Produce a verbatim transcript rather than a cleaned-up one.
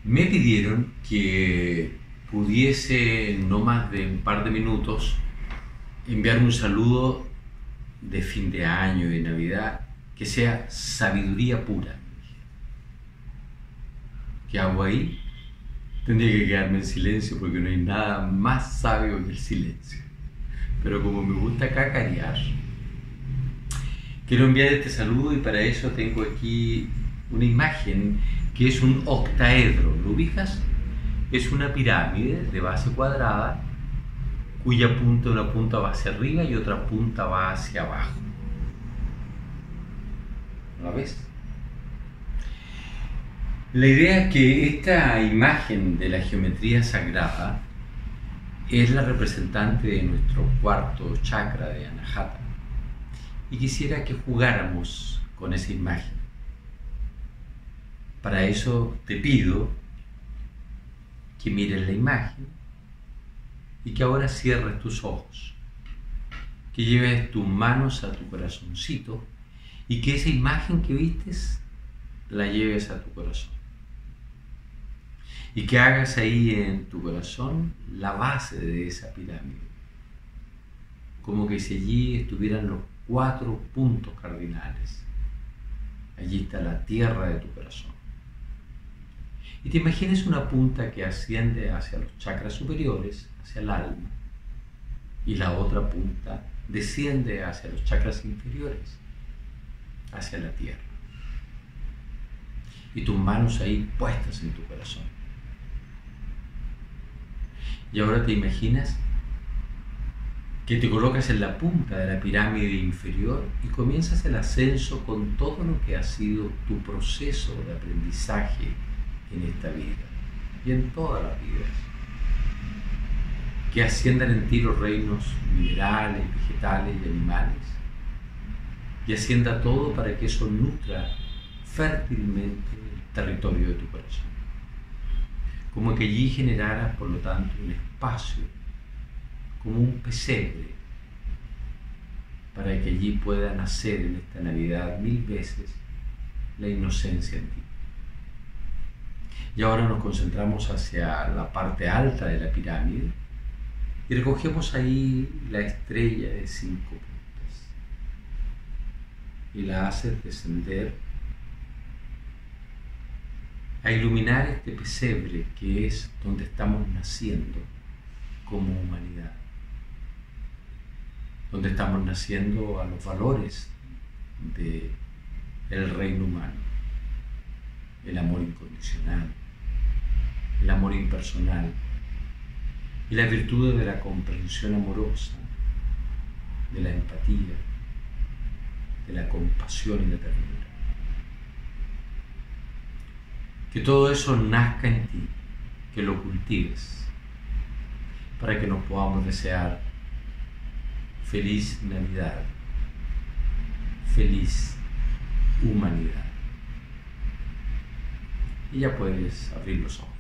Me pidieron que pudiese, no más de un par de minutos, enviar un saludo de fin de año y de Navidad que sea sabiduría pura. ¿Qué hago ahí? Tendría que quedarme en silencio porque no hay nada más sabio que el silencio. Pero como me gusta cacarear, quiero enviar este saludo y para eso tengo aquí una imagen que es un octaedro. ¿Lo ubicas? Es una pirámide de base cuadrada cuya punta, una punta va hacia arriba y otra punta va hacia abajo. ¿La ves? La idea es que esta imagen de la geometría sagrada es la representante de nuestro cuarto chakra de Anahata y quisiera que jugáramos con esa imagen. Para eso te pido que mires la imagen y que ahora cierres tus ojos, que lleves tus manos a tu corazoncito y que esa imagen que vistes la lleves a tu corazón. Y que hagas ahí en tu corazón la base de esa pirámide, como que si allí estuvieran los cuatro puntos cardinales. Allí está la tierra de tu corazón. Y te imagines una punta que asciende hacia los chakras superiores, hacia el alma, y la otra punta desciende hacia los chakras inferiores, hacia la tierra. Y tus manos ahí puestas en tu corazón. Y ahora te imaginas que te colocas en la punta de la pirámide inferior y comienzas el ascenso con todo lo que ha sido tu proceso de aprendizaje en esta vida y en todas las vidas. Que asciendan en ti los reinos minerales, vegetales y animales y ascienda todo para que eso nutra fértilmente el territorio de tu corazón. Como que allí generaras, por lo tanto, un espacio, como un pesebre, para que allí pueda nacer en esta Navidad mil veces la inocencia en ti. Y ahora nos concentramos hacia la parte alta de la pirámide y recogemos ahí la estrella de cinco puntas y la haces descender a iluminar este pesebre que es donde estamos naciendo como humanidad, donde estamos naciendo a los valores del reino humano, el amor incondicional, el amor impersonal y las virtudes de la comprensión amorosa, de la empatía, de la compasión y la ternura. Que todo eso nazca en ti, que lo cultives, para que nos podamos desear feliz Navidad, feliz humanidad. Y ya puedes abrir los ojos.